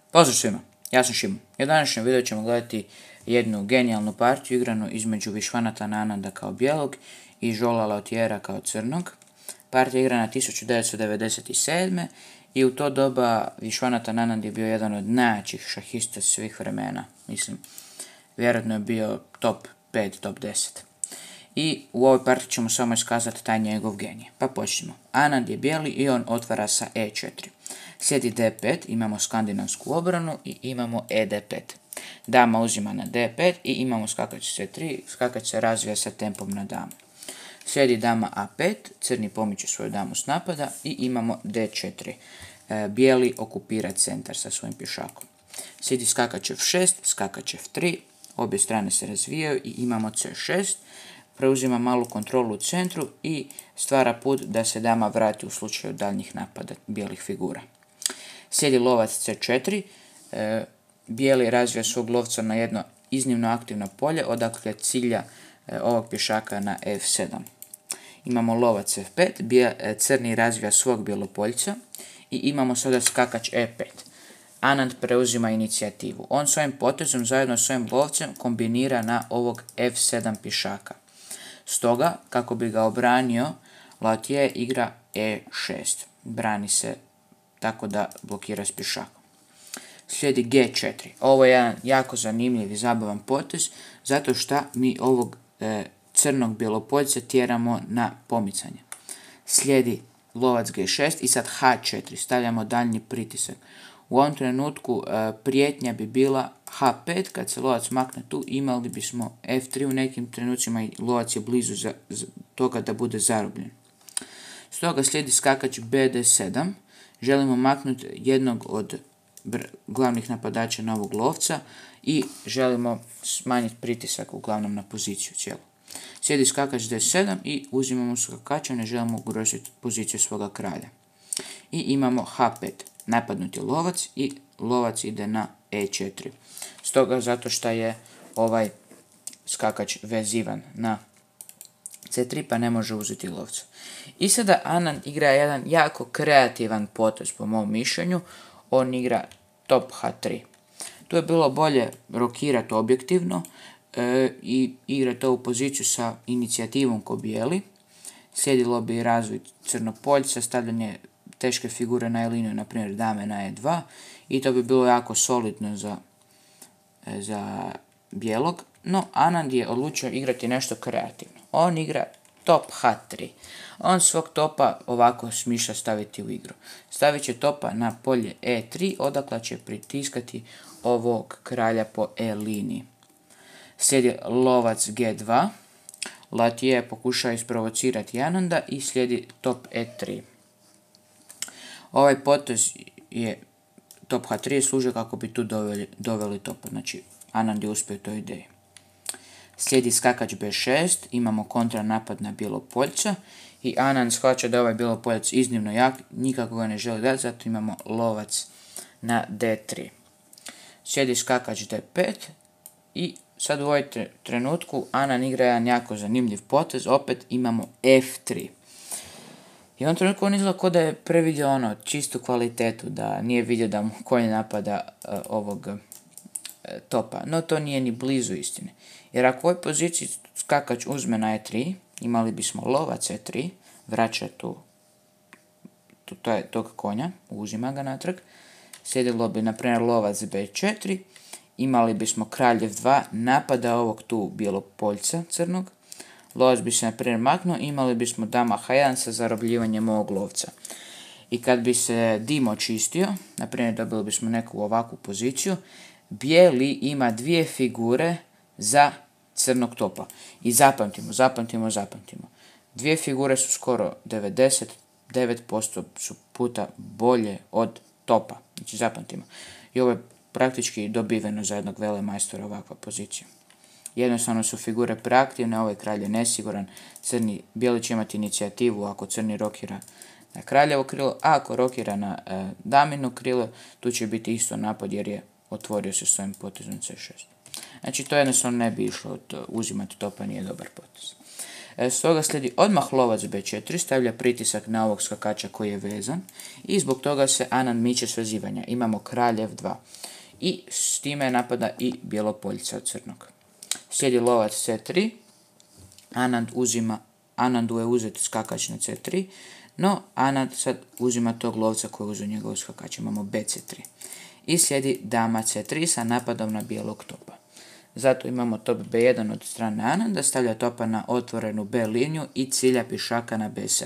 Pozdrav svima, ja sam Šimo i u današnjem videu ćemo gledati jednu genijalnu partiju igranu između Viswanathan Ananda kao bijelog i Joela Lautiera kao crnog. Partija je igrana 1997. i u to doba Viswanathan Anand je bio jedan od najjačih šahista svih vremena. Mislim, vjerojatno je bio top 5, top 10. I u ovoj partiji ćemo samo iskazati taj njegov genij. Pa počnemo. Anand je bijeli i on otvara sa E4. Slijedi D5, imamo skandinavsku obranu i imamo ED5. Dama uzima na D5 i imamo skakač C3, skakač se razvija sa tempom na damu. Slijedi dama A5, crni pomiče svoju damu s napada i imamo D4. Bijeli okupira centar sa svojim pješakom. Slijedi skakač F6, skakač F3, obje strane se razvijaju i imamo C6. Preuzima malu kontrolu u centru i stvara put da se dama vrati u slučaju daljnjih napada bijelih figura. Slijedi lovac C4, bijeli razvija svog lovca na jedno iznimno aktivno polje, odakle cilja ovog pješaka na F7. Imamo lovac F5, crni razvija svog bijelopoljca i imamo sada skakač E5. Anand preuzima inicijativu. On svojim potezom zajedno s svojim lovcem kombinira na ovog F7 pješaka. Stoga, kako bi ga obranio, Lautier igra E6. Brani se tako da blokira s pješakom. Slijedi G4. Ovo je jedan jako zanimljiv i zabavan potez, zato što mi ovog crnog bijelopoljca tjeramo na pomicanje. Slijedi lovac G6 i sad H4. Stavljamo daljnji pritisak. U ovom trenutku prijetnja bi bila H5, kad se lovac makne tu, imali bismo F3 u nekim trenucima i lovac je blizu toga da bude zarobljen. Stoga slijedi skakač BD7. Želimo maknuti jednog od glavnih napadača na ovog lovca i želimo smanjiti pritisak uglavnom na poziciju cijelu. Slijedi skakač D7 i uzimamo skakača, ne želimo ugroziti poziciju svoga kralja. I imamo H5. Napadnuti lovac i lovac ide na E4. Stoga zato što je ovaj skakač vezivan na C3 pa ne može uzeti lovca. I sada Anand igra jedan jako kreativan potez po mom mišljenju. On igra top H3. Tu je bilo bolje rokirati objektivno i igrati ovu poziciju sa inicijativom ko bijeli. Slijedilo bi razvoj crnopoljca, stavljanje teške figure na E-liniju, na primjer dame na E2, i to bi bilo jako solidno za bijelog, no Anand je odlučio igrati nešto kreativno. On igra top H3. On svog topa ovako smišlja staviti u igru. Stavit će topa na polje E3, odakle će pritiskati ovog kralja po E-liniji. Slijedi lovac G2. Lautier pokušava isprovocirati Ananda i slijedi top E3. Ovaj potez je top H3 služi kako bi tu doveli topa. Znači, Anand je uspio toj ideji. Slijedi skakač B6, imamo kontranapad na bijelopoljca i Anand shvaća da ovaj bijelopoljac iznimno jak, nikako ga ne želi dati, zato imamo lovac na D3. Slijedi skakač D5 i sad u ovoj trenutku Anand igra jedan jako zanimljiv potez, opet imamo F3. I u ovom trenutku on izgleda kao da je previdio čistu kvalitetu, da nije vidio da mu konj napada ovog topa. No to nije ni blizu istine. Jer ako u ovoj poziciji skakač uzme na E3, imali bismo lovac E3, vraća tog konja, uzima ga natrag. Slijedilo bi, na primjer, lovac B4, imali bismo kralj F2, napada ovog tu bijelopoljca crnog. Lovac bi se na primjer maknuo, imali bismo dama H1 sa zarobljivanjem ovog lovca. I kad bi se dim očistio, na primjer dobili bismo neku ovakvu poziciju, bijeli ima dvije figure za crnog topa. I zapamtimo. Dvije figure su skoro 99% su puta bolje od topa. Znači zapamtimo. I ovo je praktički dobiveno za jednog velemajstora ovakva pozicija. Jednostavno su figure preaktivne, ovaj kralj je nesiguran, bijeli će imati inicijativu ako crni rokira na kraljevo krilo, a ako rokira na damino krilo, tu će biti isto napad jer je otvorio se svojim potezom C6. Znači to jednostavno ne bi išlo uzimati topa, nije dobar potez. Stoga slijedi odmah lovac b4, stavlja pritisak na ovog skakača koji je vezan i zbog toga se Anand miče s vezivanja. Imamo kralj f2 i s time napada i bijelopoljca od crnog. Slijedi lovac c3, Anandu je uzet skakač na c3, no Anand sad uzima tog lovca koji je uzeo njegov skakač, imamo bc3. I slijedi dama c3 sa napadom na bijelog topa. Zato imamo top b1 od strane Ananda, stavlja topa na otvorenu b liniju i cilja pišaka na b7.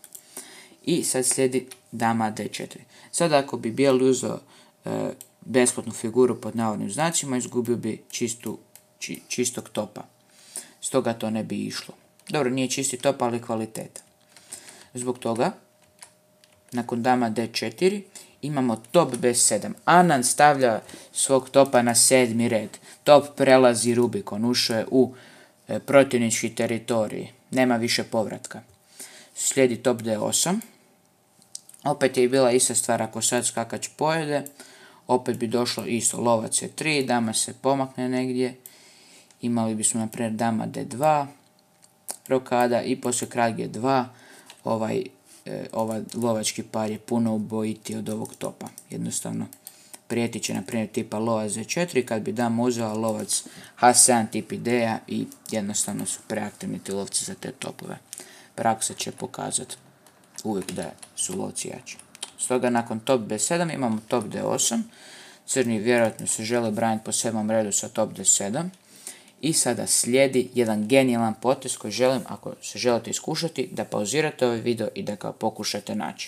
I sad slijedi dama d4. Sad ako bi bijeli uzeo besplatnu figuru pod navodnim znacima, izgubio bi čistog topa. Stoga to ne bi išlo. Dobro, nije čisti top, ali kvaliteta. Zbog toga, nakon dama d4, imamo top b7. Anand stavlja svog topa na 7. red. Top prelazi Rubikon, ušao je u protivnički teritorij. Nema više povratka. Slijedi top d8. Opet je bila ista stvar ako sad skakač pojede. Opet bi došlo isto. Lovac c3, dama se pomakne negdje. Imali bismo naprijed dama d2. Rokada i poslije kralj g2. Ovaj lovački par je puno ubojiti od ovog topa. Jednostavno prijeti će na primjer tipa lovac z4 kad bi dama uzela lovac h7 tip ideja i jednostavno su preaktivni ti lovci za te topove. Praksa će pokazati uvijek da su lovci jači. Stoga nakon top b7 imamo top d8. Crni vjerojatno se žele braniti po 7. redu sa top d7. I sada slijedi jedan genijalan potez koji želim, ako se želite iskušati, da pauzirate ovaj video i da ga pokušate naći.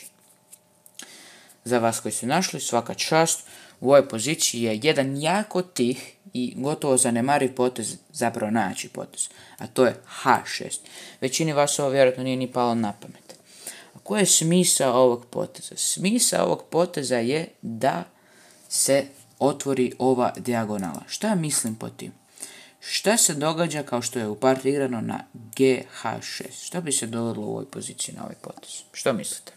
Za vas koji su našli, svaka čast, u ovoj poziciji je jedan jako tih i gotovo zanemariv potez, zapravo najjači potez, a to je h6. Većini vas ovo vjerojatno nije ni palo na pamet. A koji je smisao ovog poteza? Smisao ovog poteza je da se otvori ova dijagonala. Šta mislim po tim? Šta se događa kao što je u partiji igrano na gh6? Šta bi se dogodilo u ovoj poziciji na ovaj potez? Što mislite?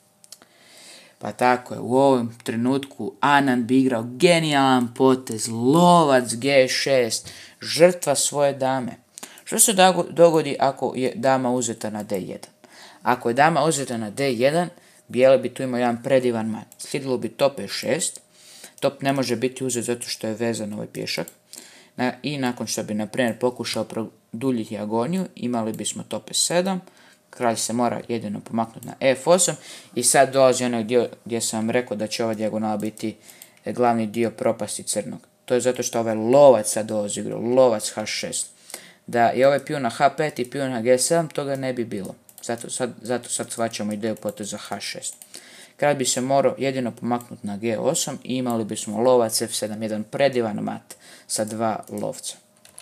Pa tako je, u ovom trenutku Anand bi igrao genijalan potez, lovac g6, žrtva svoje dame. Što se dogodi ako je dama uzeta na d1? Ako je dama uzeta na d1, bijele bi tu imao jedan predivan mat. Slijedilo bi top e6, top ne može biti uzet zato što je vezan ovaj pješak. I nakon što bi, na primjer, pokušao produljiti agoniju, imali bismo top e7, kralj se mora jedino pomaknuti na f8 i sad dolazi onaj dio gdje sam vam rekao da će ova dijagonala biti glavni dio propasti crnog. To je zato što ovaj lovac sad dolazi igru, lovac h6. Da je ovaj pion na h5 i pion na g7, toga ne bi bilo. Zato sad shvaćamo ideju poteza h6. Kralj bi se morao jedino pomaknuti na g8 i imali bismo lovac f7, jedan predivan mat sa dva lovca.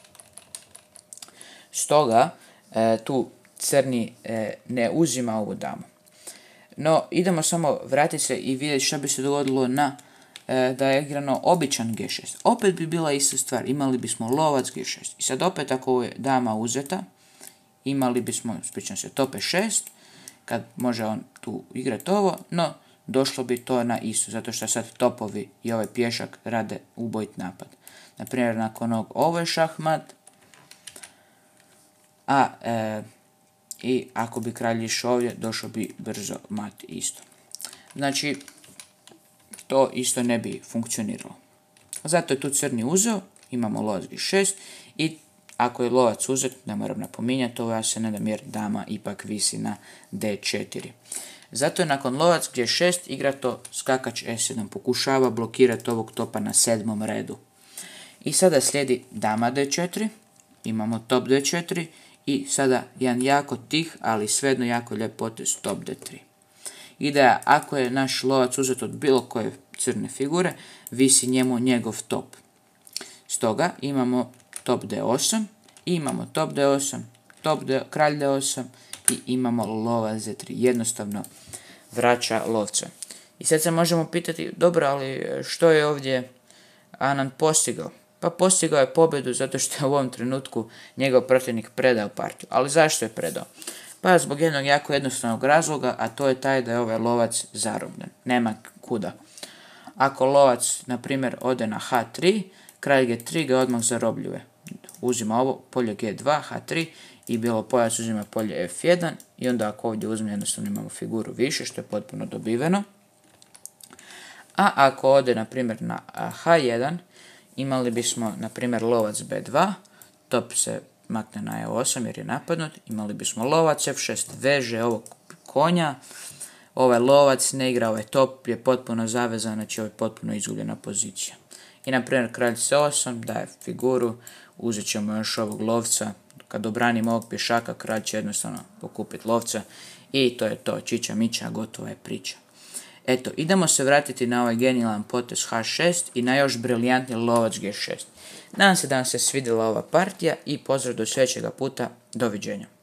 Stoga tu crni ne uzima ovu damu. No, idemo samo vratiti se i vidjeti što bi se dogodilo da je igrano običan g6. Opet bi bila ista stvar, imali bismo lovac g6. I sad opet ako je dama uzeta, imali bismo, ispričam se, top e6, kad može on tu igrati ovo, no došlo bi to na isto, zato što sad topovi i ovaj pješak rade ubojit napad. Naprimjer, nakon ovog ovo je šahmat, i ako bi kralj išao ovdje, došao bi brzo mat isto. Znači, to isto ne bi funkcioniralo. Zato je tu crni uzeo, imamo lovac g6 i ako je lovac uzet, ne moram napominjati, ovo ja se ne dam jer dama ipak visi na d4. Zato je nakon lovac g6 igra to skakač e7, pokušava blokirati ovog topa na 7. redu. I sada slijedi dama d4, imamo top d4 i sada jedan jako tih, ali svejedno jako lijep potez top d3. Ideja, ako je naš lovac uzet od bilo koje crne figure, visi njemu njegov top. Stoga imamo top d8, imamo top d8, kralj d8 i imamo lovac z3. Jednostavno vraća lovca. I sad se možemo pitati, dobro, ali što je ovdje Anand postigao? Pa postigao je pobjedu zato što je u ovom trenutku njegov protivnik predao partiju. Ali zašto je predao? Pa zbog jednog jako jednostavnog razloga, a to je taj da je ovaj lovac zarobljen. Nema kuda. Ako lovac, na primjer, ode na h3, kralj g3 ga odmah zarobljuje. uzima ovo polje G2, H3 i bijelopojac uzima polje F1 i onda ako ovdje uzme jednostavno imamo figuru više što je potpuno dobiveno. A ako ode na primjer na H1 imali bismo na primjer lovac B2, top se makne na E8 jer je napadnut, imali bismo lovac F6 veže ovog konja, ovaj lovac ne igra, ovaj top je potpuno zavezan, znači ovo je potpuno izgubljena pozicija. I na primjer kralj C8 daje figuru, uzet ćemo još ovog lovca, kad obranimo ovog pješaka kralj će jednostavno pokupiti lovca i to je to, čiča miča, gotova je priča. Eto, idemo se vratiti na ovaj genijalan potez H6 i na još briljantni lovac G6. Nadam se da vam se svidjela ova partija i pozdrav do sljedećega puta, doviđenja.